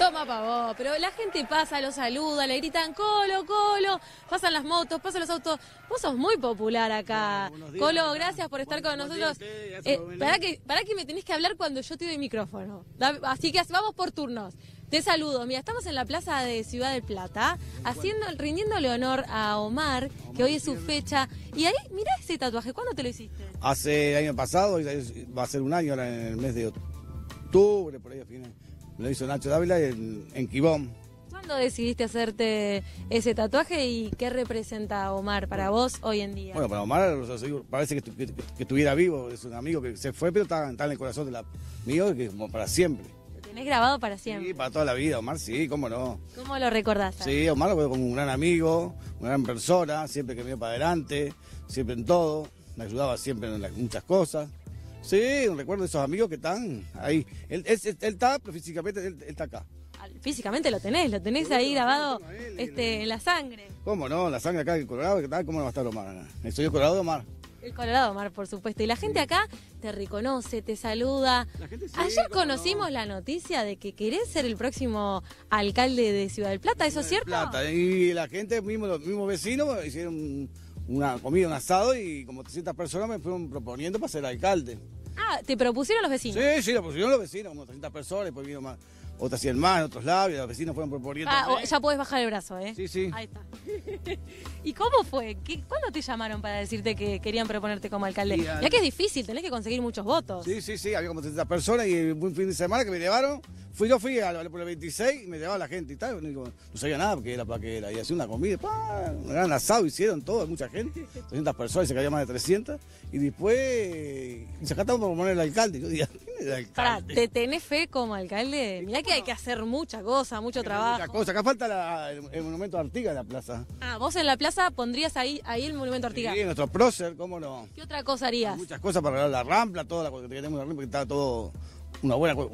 Toma pa' vos, pero la gente pasa, lo saluda, le gritan Colo, Colo, pasan las motos, pasan los autos. Vos sos muy popular acá. Días, Colo, gracias por estar con nosotros. Para que me tenés que hablar cuando yo te doy micrófono. Así que vamos por turnos. Te saludo. Mira, estamos en la plaza de Ciudad del Plata, rindiéndole honor a Omar, que hoy es su fecha. Y ahí, mirá ese tatuaje, ¿cuándo te lo hiciste? Hace el año pasado, va a ser un año ahora en el mes de octubre, por ahí a fines. Me lo hizo Nacho Dávila en Quibón. ¿Cuándo decidiste hacerte ese tatuaje y qué representa Omar para vos hoy en día? Bueno, para Omar parece que estuviera vivo, es un amigo que se fue, pero está en el corazón mío, que como para siempre. Lo tenés grabado para siempre. Sí, para toda la vida, Omar, sí, cómo no. ¿Cómo lo recordás? Sí, Omar lo veo como un gran amigo, una gran persona, siempre que me dio para adelante, siempre en todo, me ayudaba siempre en muchas cosas. Sí, un recuerdo de esos amigos que están ahí. Él está, pero físicamente él está acá. Físicamente lo tenés ahí grabado en la sangre. ¿Cómo no? La sangre acá en Colorado, ¿qué tal? ¿Cómo no va a estar Omar? Soy el Colorado de Omar. El Colorado Omar, por supuesto. Y la gente acá te reconoce, te saluda. Sí, ayer conocimos la noticia de que querés ser el próximo alcalde de Ciudad del Plata, ¿eso es cierto? Plata. Y la gente, los mismos vecinos, hicieron una comida, un asado y como 300 personas me fueron proponiendo para ser alcalde. Ah, ¿te propusieron los vecinos? Sí, lo propusieron los vecinos, como 300 personas, después vino más, otras 100 más en otros lados y los vecinos fueron proponiendo. Ya podés bajar el brazo, ¿eh? Sí. Ahí está. ¿Y cómo fue? ¿Cuándo te llamaron para decirte que querían proponerte como alcalde? Ya que es difícil, tenés que conseguir muchos votos. Sí, había como 300 personas y un fin de semana que me llevaron, yo fui por el 26 y me llevaba la gente y tal, no sabía nada porque era para qué era, y hacía una comida, un gran asado hicieron todo, mucha gente, 300 personas y se caía más de 300 y después se acataron por poner el alcalde. Yo diría, ¿quién es el alcalde? Pará, ¿te tenés fe como alcalde? Mirá que hay que hacer mucha cosa, mucho trabajo. Muchas cosas, acá falta el monumento de Artigas en la plaza. Ah, vos en la plaza pondrías ahí el monumento Artigas. Sí, nuestro prócer, ¿cómo no? ¿Qué otra cosa harías? Hay muchas cosas para arreglar la rampla, toda la cosa que tenemos en la rampla, que está todo una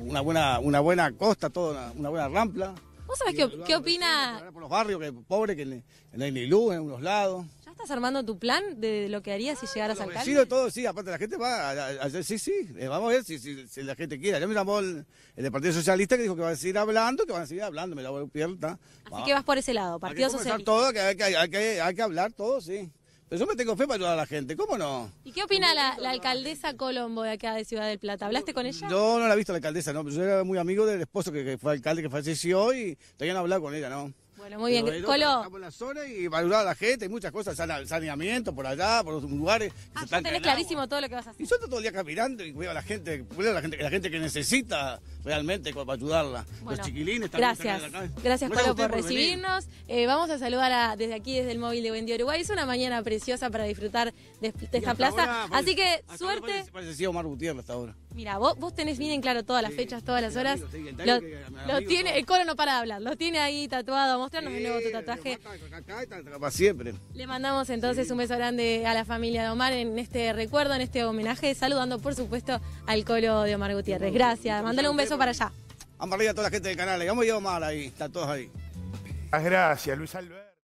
buena costa, toda una buena rampla. ¿Vos sabés qué opina? Por los barrios pobres, que no hay ni luz en unos lados. ¿Ya estás armando tu plan de lo que harías si llegaras Los alcalde? vecinos, todo, sí, aparte la gente va sí, vamos a ver si la gente quiere. Ya me llamó el del Partido Socialista que dijo que van a seguir hablando, me la voy a pierda. Así que vas por ese lado, Partido Socialista. Todo, que hay que hablar todo, sí. Pero yo me tengo fe para ayudar a la gente, ¿cómo no? ¿Y qué opina la alcaldesa Colombo de acá de Ciudad del Plata? ¿Hablaste con ella? Yo no la he visto a la alcaldesa, no, pero yo era muy amigo del esposo que fue alcalde, que falleció y todavía no he hablado con ella, ¿no? Bueno, muy bien. Colo. Estamos en la zona y para ayudar a la gente, hay muchas cosas, saneamiento por allá, por los lugares. Ya tenés clarísimo todo lo que vas a hacer. Y yo estoy todo el día caminando y veo a la gente que necesita realmente para ayudarla. Bueno, los chiquilines también. Gracias Colo por recibirnos. Vamos a saludar desde aquí, desde el móvil de Buen Día Uruguay. Es una mañana preciosa para disfrutar de esta plaza. Así que suerte. Parecía Omar Gutiérrez hasta ahora. Mira, vos tenés bien en claro todas las fechas, todas las horas. Lo tiene, el Colo no para de hablar, lo tiene ahí tatuado. Mostrarnos de nuevo tu tatuaje. Para siempre. Le mandamos entonces un beso grande a la familia de Omar en este recuerdo, en este homenaje, saludando por supuesto al Colo de Omar Gutiérrez. Gracias, mándale un beso para allá. Vamos arriba a toda la gente del canal, vamos a ir a Omar ahí, están todos ahí. Gracias, Luis Alberto.